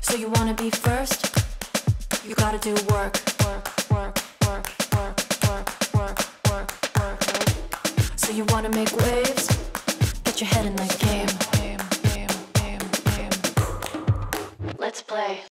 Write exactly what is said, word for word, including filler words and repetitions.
So you wanna be first? You gotta do work, work, work, work, work, work, work, work, work, work. So you wanna make waves? Get your head in the game, game, game, game, game. Let's play.